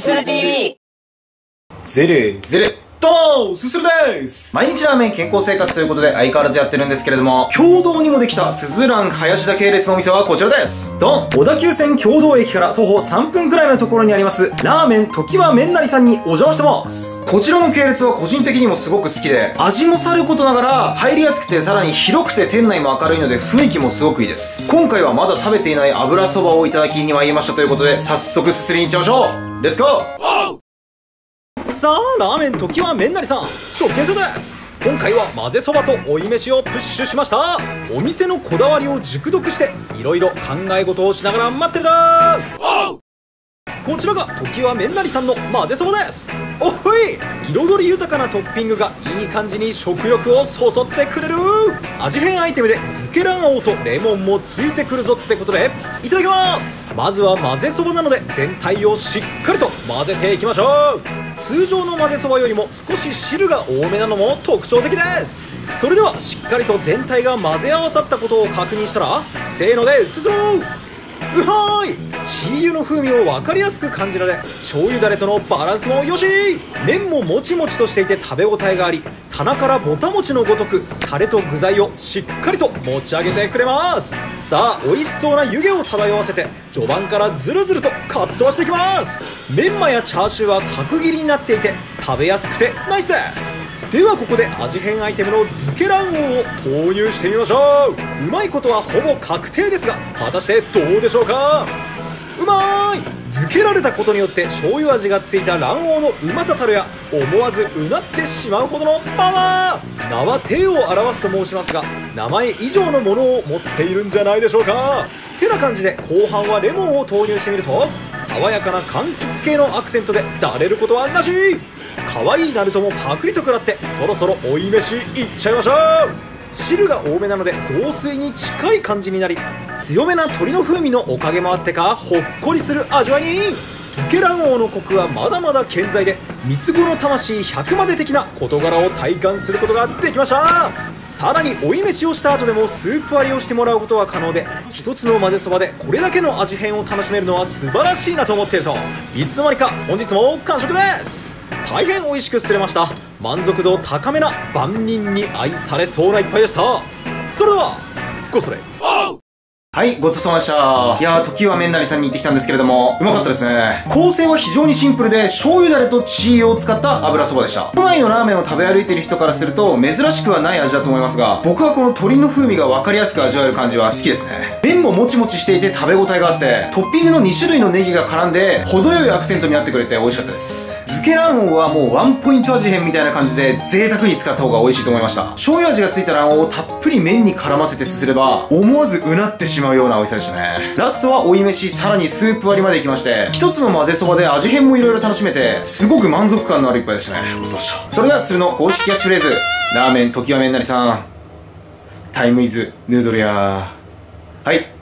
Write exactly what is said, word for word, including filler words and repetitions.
すする ティーブイ。 ずるずるどうもすするです。毎日ラーメン健康生活ということで相変わらずやってるんですけれども、共同にもできたすずらん林田系列のお店はこちらです。ドン。小田急線共同駅から徒歩さんぷんくらいのところにありますラーメン時は麺なりさんにお邪魔してます。こちらの系列は個人的にもすごく好きで、味もさることながら入りやすくて、さらに広くて店内も明るいので雰囲気もすごくいいです。今回はまだ食べていない油そばをいただきに参りましたということで、早速すすりに行っちゃいましょう。レッツゴー。さあ、ラーメン時は麺なりさん出店所です。今回は混ぜそばと追い飯をプッシュしました。お店のこだわりを熟読していろいろ考え事をしながら待ってるだー。こちらが時は麺なりさんの混ぜそばです。おっほい、彩り豊かなトッピングがいい感じに食欲をそそってくれる。味変アイテムで漬け卵黄とレモンもついてくるぞってことでいただきます。まずは混ぜそばなので全体をしっかりと混ぜていきましょう。通常の混ぜそばよりも少し汁が多めなのも特徴的です。それではしっかりと全体が混ぜ合わさったことを確認したら、せーのですすろう。うはーい、チー油の風味を分かりやすく感じられ、醤油だれとのバランスもよし。麺ももちもちとしていて食べ応えがあり、棚からぼたもちのごとくタレと具材をしっかりと持ち上げてくれます。さあ、美味しそうな湯気を漂わせて序盤からズルズルとカットはしていきます。メンマやチャーシューは角切りになっていて食べやすくてナイスです。ではここで味変アイテムの漬け卵黄を投入してみましょう。うまいことはほぼ確定ですが、果たしてどうでしょうか。うまーい。漬けられたことによって醤油味がついた卵黄のうまさたるや、思わずうなってしまうほどのパワー。名は体を表すと申しますが、名前以上のものを持っているんじゃないでしょうか。てな感じで後半はレモンを投入してみると、爽やかな柑橘系のアクセントでだれることはなし。可愛いナルトもパクリと食らって、そろそろ追い飯いっちゃいましょう。汁が多めなので雑炊に近い感じになり、強めな鶏の風味のおかげもあってかほっこりする味わいに。漬け卵黄のコクはまだまだ健在で、三つ子の魂ひゃくまで的な事柄を体感することができました。さらに追い飯をした後でもスープ割りをしてもらうことが可能で、一つの混ぜそばでこれだけの味変を楽しめるのは素晴らしいなと思っていると、いつの間にか本日も完食です。大変美味しくすれました。満足度高めな万人に愛されそうな一杯でした。それではごそれ。はい、ごちそうさまでした。いやー、時は麺なりさんに行ってきたんですけれども、うまかったですね。構成は非常にシンプルで、醤油だれとチー油を使った油そばでした。都内のラーメンを食べ歩いている人からすると、珍しくはない味だと思いますが、僕はこの鶏の風味が分かりやすく味わえる感じは好きですね。麺ももちもちしていて食べ応えがあって、トッピングのに種類のネギが絡んで、程よいアクセントになってくれて美味しかったです。漬け卵黄はもうワンポイント味変みたいな感じで、贅沢に使った方が美味しいと思いました。醤油味がついた卵黄をたっぷり麺に絡ませてすすれば、思わずうなってしまうような美味しさでしたね。ラストは追い飯、さらにスープ割りまで行きまして、一つの混ぜそばで味変もいろいろ楽しめて、すごく満足感のある一杯でしたね。ごちそうさまでした。それではするの公式キャッチフレーズ、ラーメン時は麺なりさん、タイムイズヌードルやー。はい。